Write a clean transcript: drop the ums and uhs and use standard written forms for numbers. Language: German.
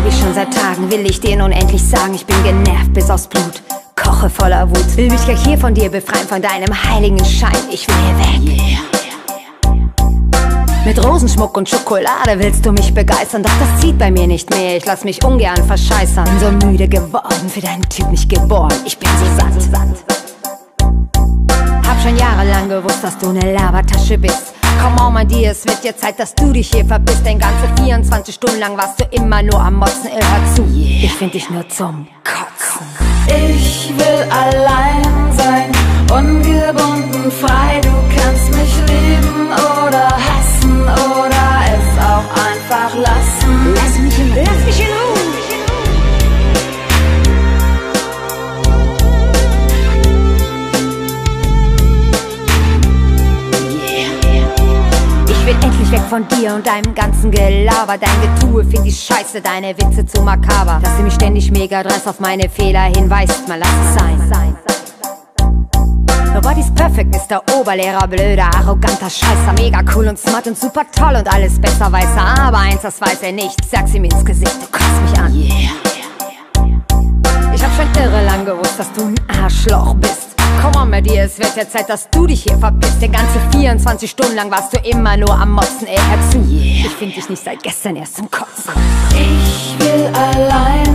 dich schon seit Tagen, will ich dir nun endlich sagen, ich bin genervt bis aufs Blut, koche voller Wut, will mich gleich hier von dir befreien, von deinem heiligen Schein, ich will hier weg. Mit Rosenschmuck und Schokolade willst du mich begeistern, doch das zieht bei mir nicht mehr, ich lass mich ungern verscheißern. Bin so müde geworden, für deinen Typ nicht geboren, ich bin so satt. Hab schon jahrelang gewusst, dass du ne Labertasche bist. Komm on, mein Dear, es wird jetzt Zeit, dass du dich hier verpisst. Denn ganze 24 Stunden lang warst du immer nur am Motzen, hör zu, ich find dich nur zum Kotzen. Ich will allein sein, ungebunden, frei. Du kannst mich lieben oder hassen oder es auch einfach lassen. Lass mich in Ruhe, lass mich in Ruhe. Ich will endlich weg von dir und deinem ganzen Gelaber. Dein Getue find ich scheiße, deine Witze zu makaber. Dass du mich ständig mega dreist auf meine Fehler hinweist, mal lass es sein. Nobody's perfect, Mr. Oberlehrer, blöder, arroganter Scheißer. Mega cool und smart und super toll und alles besser weiß er. Aber eins, das weiß er nicht, sag's ihm ins Gesicht, du kotzt mich an. Ich hab schon irre lang gewusst, dass du ein Arschloch bist. Komm on, mit dir, es wird jetzt Zeit, dass du dich hier verpisst. Denn ganze 24 Stunden lang warst du immer nur am Motzen, hör zu. Ich find dich nicht seit gestern erst zum Kotzen. Ich will allein